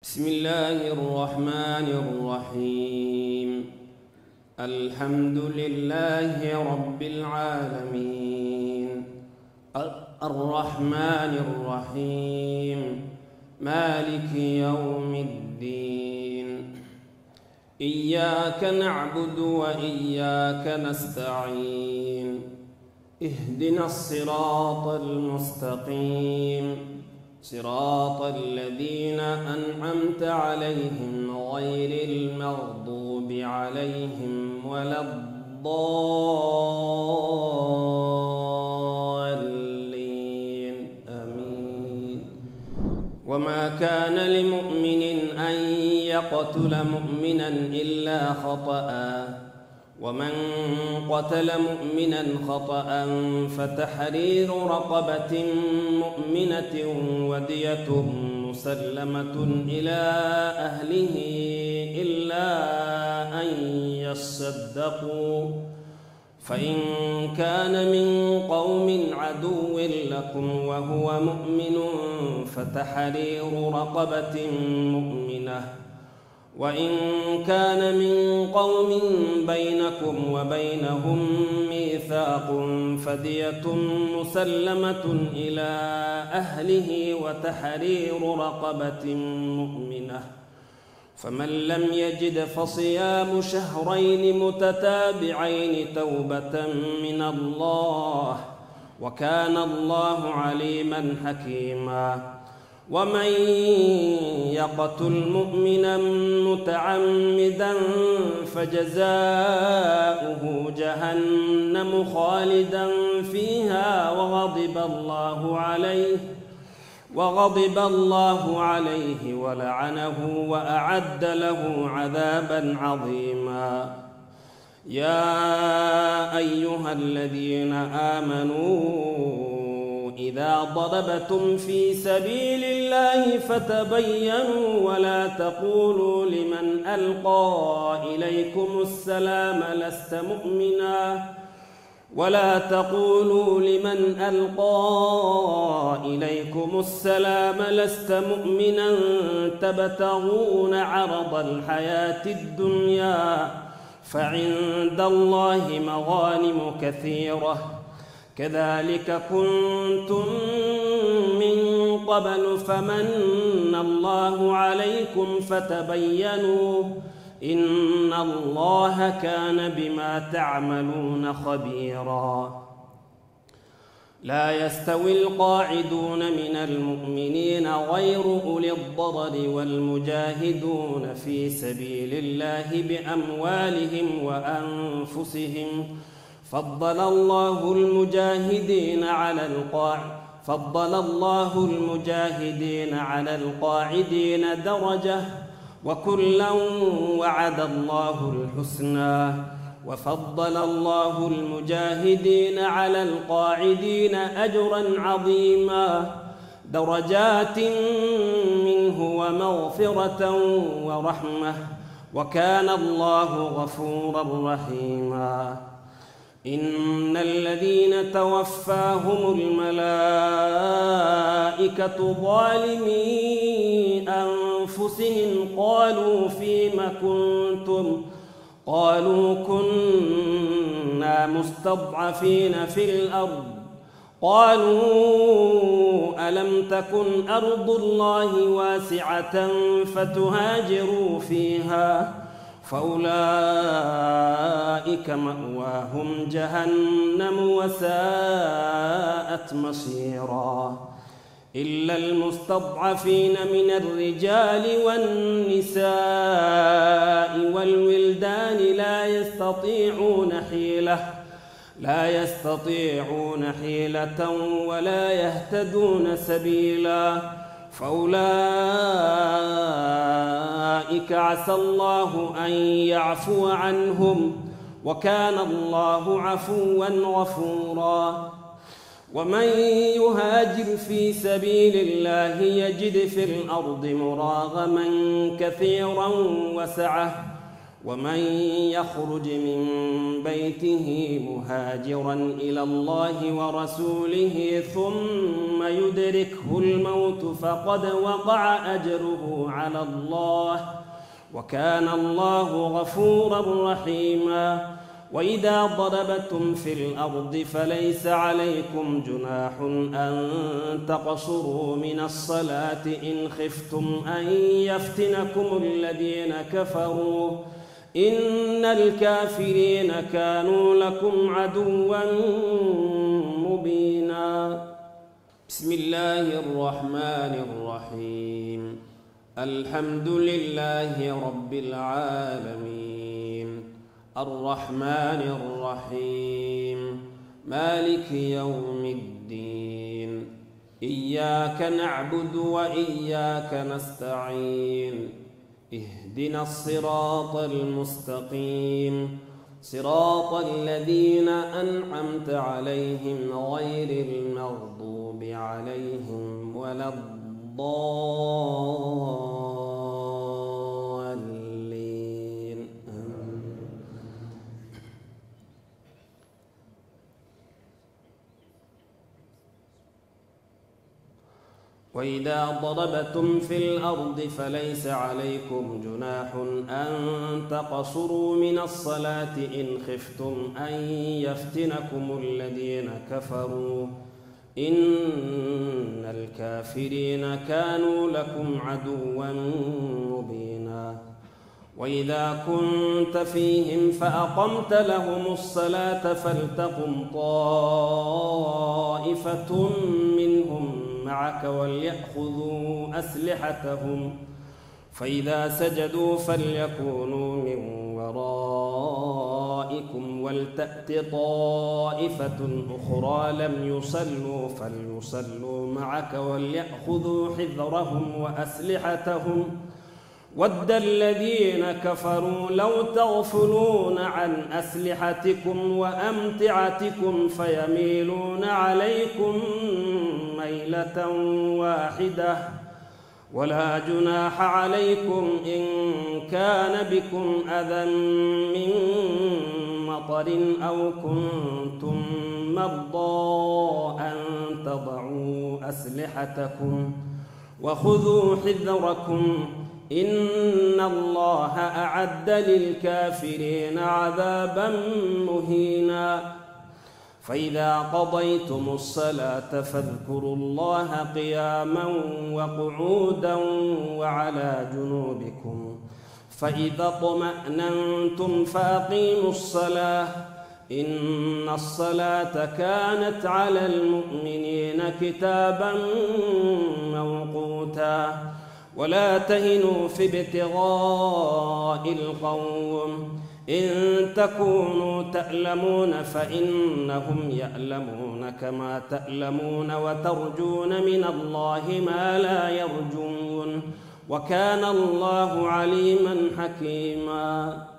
بسم الله الرحمن الرحيم. الحمد لله رب العالمين الرحمن الرحيم مالك يوم الدين. إياك نعبد وإياك نستعين. اهدنا الصراط المستقيم صراط الذين أنعمت عليهم غير المغضوب عليهم ولا الضالين آمين. وما كان لمؤمن أن يقتل مؤمنا إلا خطأ، ومن قتل مؤمنا خطأ فتحرير رقبة مؤمنة ودية مسلمة إلى أهله إلا أن يصدقوا، فإن كان من قوم عدو لكم وهو مؤمن فتحرير رقبة مؤمنة، وإن كان من قوم بينكم وبينهم ميثاق فدية مسلمة إلى أهله وتحرير رقبة مؤمنة، فمن لم يجد فصيام شهرين متتابعين توبة من الله، وكان الله عليما حكيما. ومن يقتل مؤمنا متعمدا فجزاؤه جهنم خالدا فيها وغضب الله عليه ولعنه وأعد له عذابا عظيما. يا أيها الذين آمنوا إذا ضربتم في سبيل الله فتبينوا ولا تقولوا لمن ألقى إليكم السلام لست مؤمنا تبتغون عرض الحياة الدنيا فعند الله مغانم كثيرة كذلك كنتم من قبل فمن الله عليكم فتبينوا إن الله كان بما تعملون خبيرا. لا يستوي القاعدون من المؤمنين غير أولي الضرر والمجاهدون في سبيل الله بأموالهم وأنفسهم فضل الله المجاهدين على القاعدين درجة وكلا وعد الله الحسنى وفضل الله المجاهدين على القاعدين أجرا عظيما درجات منه ومغفرة ورحمة وكان الله غفورا رحيما. إن الذين توفاهم الملائكة ظالمي أنفسهم قالوا فيم كنتم قالوا كنا مستضعفين في الأرض قالوا ألم تكن أرض الله واسعة فتهاجروا فيها فأولئك مأواهم جهنم وساءت مصيرا. إلا المستضعفين من الرجال والنساء والولدان لا يستطيعون حيلة ولا يهتدون سبيلا فأولئك عسى الله أن يعفو عنهم وكان الله عفوا غفورا. ومن يهاجر في سبيل الله يجد في الأرض مراغما كثيرا وسعة ومن يخرج من بيته مهاجرا إلى الله ورسوله ثم يدركه الموت فقد وقع أجره على الله وكان الله غفورا رحيما. وإذا ضربتم في الأرض فليس عليكم جناح أن تقصروا من الصلاة إن خفتم أن يفتنكم الذين كفروا إن الكافرين كانوا لكم عدوا مبينا. بسم الله الرحمن الرحيم. الحمد لله رب العالمين الرحمن الرحيم مالك يوم الدين إياك نعبد وإياك نستعين اهدنا الصراط المستقيم صراط الذين أنعمت عليهم غير المغضوب عليهم ولا الضالين. وإذا ضربتم في الأرض فليس عليكم جناح أن تقصروا من الصلاة إن خفتم أن يفتنكم الذين كفروا إن الكافرين كانوا لكم عدوا مبينا. وإذا كنت فيهم فأقمت لهم الصلاة فلتقم طائفة منهم معك وليأخذوا أسلحتهم فإذا سجدوا فليكونوا من ورائكم ولتأت طائفة أخرى لم يصلوا فليصلوا معك وليأخذوا حذرهم وأسلحتهم ود الذين كفروا لو تغفلون عن أسلحتكم وأمتعتكم فيميلون عليكم ميلة واحدة ولا جناح عليكم إن كان بكم أذى من مطر أو كنتم مرضى أن تضعوا أسلحتكم وخذوا حذركم إن الله أعد للكافرين عذابا مهينا. فإذا قضيتم الصلاة فاذكروا الله قياما وقعودا وعلى جنوبكم فإذا اطمأننتم فأقيموا الصلاة إن الصلاة كانت على المؤمنين كتابا موقوتا. ولا تهنوا في ابتغاء القوم إن تكونوا تألمون فإنهم يألمون كما تألمون وترجون من الله ما لا يرجون وكان الله عليما حكيما.